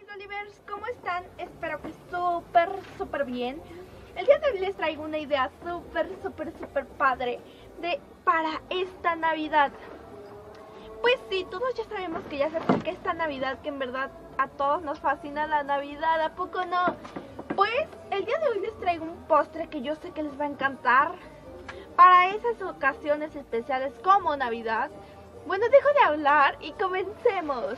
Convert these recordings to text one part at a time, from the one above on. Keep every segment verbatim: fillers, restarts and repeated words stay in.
Olivers, ¿cómo están? Espero que súper, súper bien. El día de hoy les traigo una idea súper, súper, súper padre de para esta Navidad. Pues sí, todos ya sabemos que ya se acerca esta Navidad, que en verdad a todos nos fascina la Navidad, ¿a poco no? Pues el día de hoy les traigo un postre que yo sé que les va a encantar para esas ocasiones especiales como Navidad. Bueno, dejo de hablar y comencemos.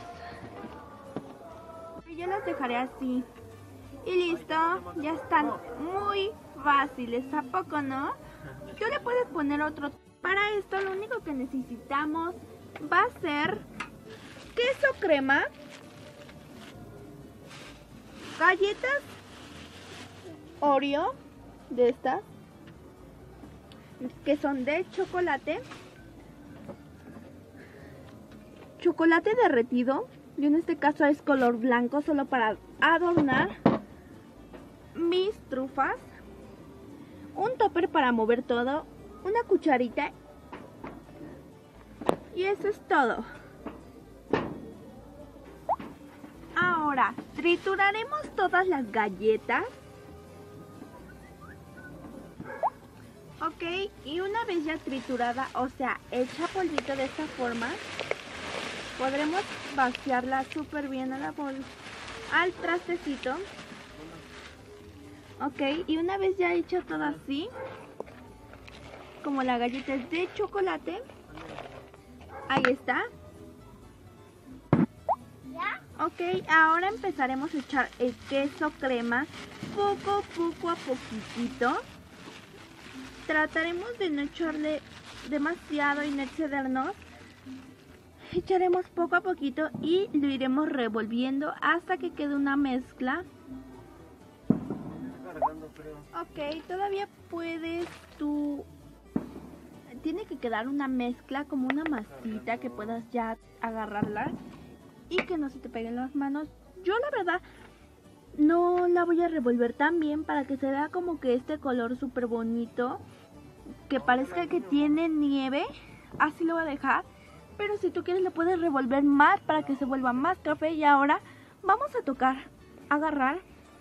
Yo las dejaré así. Y listo, ya están muy fáciles, ¿a poco no? Tú le puedes poner otro. Para esto lo único que necesitamos va a ser queso crema, galletas Oreo de estas que son de chocolate, chocolate derretido, y en este caso es color blanco solo para adornar, mis trufas, un topper para mover todo, una cucharita y eso es todo. Ahora trituraremos todas las galletas. Ok, y una vez ya triturada, o sea, hecha polvito de esta forma, podremos vaciarla súper bien a la bol al trastecito. Ok, y una vez ya hecho todo así, como la galleta es de chocolate, ahí está. Ok, ahora empezaremos a echar el queso crema poco, poco a poquitito. Trataremos de no echarle demasiado y no excedernos. Echaremos poco a poquito y lo iremos revolviendo hasta que quede una mezcla. Ok, todavía puedes tú... Tiene que quedar una mezcla, como una masita que puedas ya agarrarla y que no se te peguen las manos. Yo la verdad no la voy a revolver tan bien para que se vea como que este color súper bonito, que parezca que tiene nieve. Así lo voy a dejar. Pero si tú quieres le puedes revolver más para que se vuelva más café. Y ahora vamos a tocar, agarrar.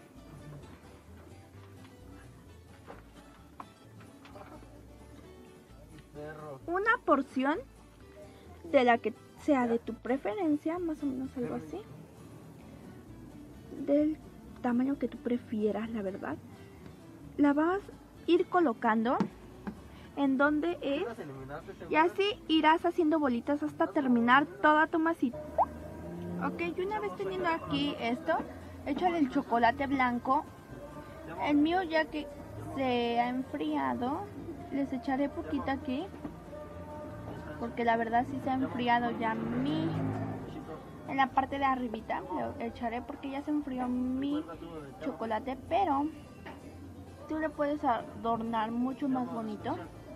Una porción de la que sea de tu preferencia, más o menos algo así. Del tamaño que tú prefieras, la verdad. La vas a ir colocando en donde es, y así irás haciendo bolitas hasta terminar toda tu masita. Ok, y una vez teniendo aquí esto, échale el chocolate blanco. El mío ya que se ha enfriado, les echaré poquito aquí, porque la verdad sí se ha enfriado ya mi, en la parte de arribita, le echaré porque ya se enfrió mi chocolate, pero tú le puedes adornar mucho más bonito.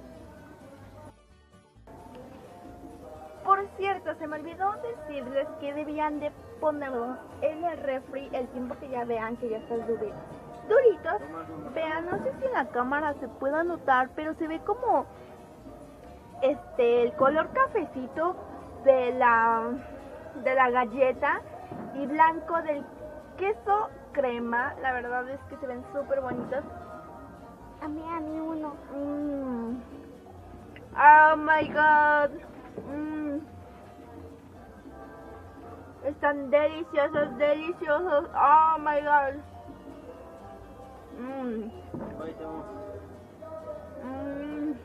Por cierto, se me olvidó decirles que debían de ponerlos en el refri el tiempo que ya vean que ya están duritos. Duritos, vean, no sé si en la cámara se pueda notar, pero se ve como este el color cafecito de la de la galleta y blanco del queso crema. La verdad es que se ven súper bonitos. A mí, a mí uno. Mm. Oh my god. Mm. Están deliciosos, deliciosos. Oh my god. Mm. Mm.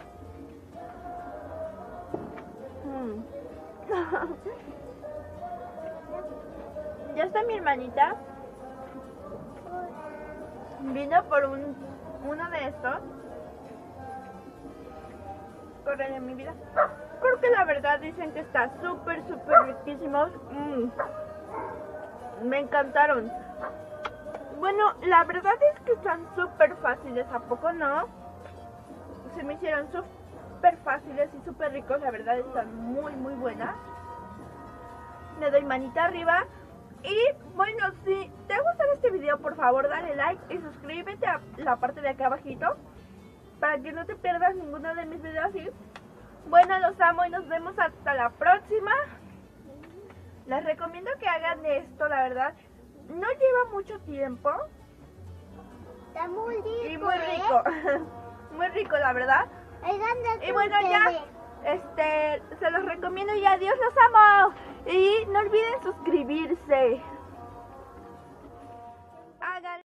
Mm. Ya está mi hermanita. Vino por un uno de estos. Corre mi vida. Porque la verdad dicen que está súper, súper riquísimos. Mm. Me encantaron. Bueno, la verdad es que están súper fáciles, ¿a poco no? Se me hicieron súper fáciles y súper ricos. La verdad están muy, muy buenas. Le doy manita arriba. Y bueno, si te ha gustado este video, por favor dale like y suscríbete a la parte de acá abajito para que no te pierdas ninguno de mis videos. Y bueno, los amo y nos vemos hasta la próxima. Les recomiendo que hagan esto, la verdad. no lleva mucho tiempo. Está muy rico. Y muy rico. ¿Eh? Muy rico, la verdad. Y bueno, ya, este, se los recomiendo y adiós, los amo. Y no olviden suscribirse.